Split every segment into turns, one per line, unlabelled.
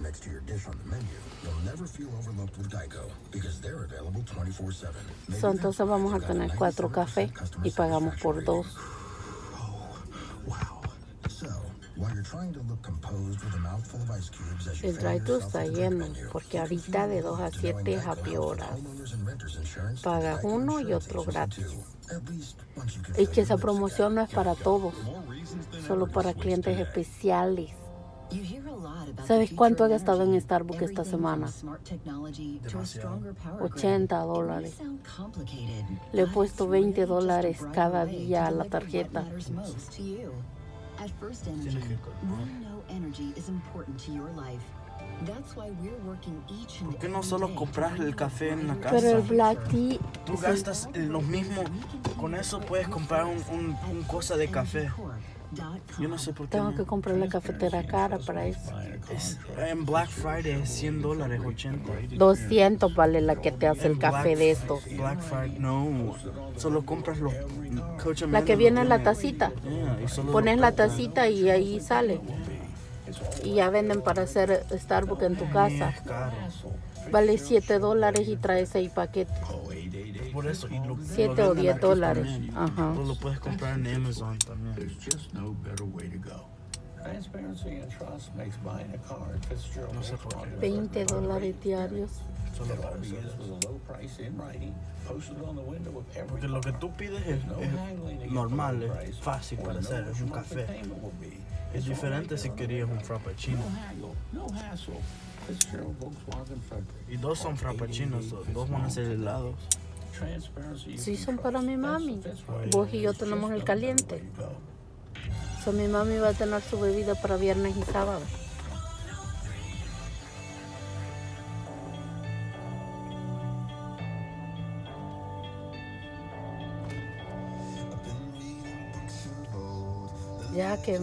next to your dish on the menu, you'll never feel overlooked with Geico because they're available 24/7.
So, entonces vamos a tener 4 cafés y pagamos por 2. El drive-thru está lleno porque ahorita de 2 a 7 es happy horas. Pagas uno y otro gratis. Y que esa promoción no es para todos, solo para clientes especiales. ¿Sabes cuánto he gastado en Starbucks esta semana? $80. Le he puesto $20 cada día a la tarjeta.
¿Por qué no solo compras el café en la casa?
Pero el black tea...
Tú gastas lo mismo. Con eso puedes comprar un cosa de café. Yo no sé por qué.
Tengo que comprar la cafetera cara para eso.
En Black Friday es $100, 80.
200 vale la que te hace el café de estos.
Black Friday, no. Solo compras los...
La que viene en la tacita. Pones la tacita y ahí sale. Y ya venden para hacer Starbucks en tu casa. Vale $7 y trae 6 paquetes.
Por eso, y
7 o $10. Ajá.
Lo puedes comprar en Amazon también. No sé por qué.
$20 diarios.
Solo para eso. Porque lo que tú pides es normal, es fácil para hacer, es un café. Es diferente si querías un frappuccino. Y 2 son frappuccinos, 2 van a ser helados.
Sí, son para mi mami. Vos y yo tenemos el caliente. So, mi mami va a tener su bebida para viernes y sábado. Ya que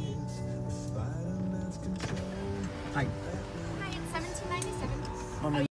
Hi.
Hi, it's $17.97.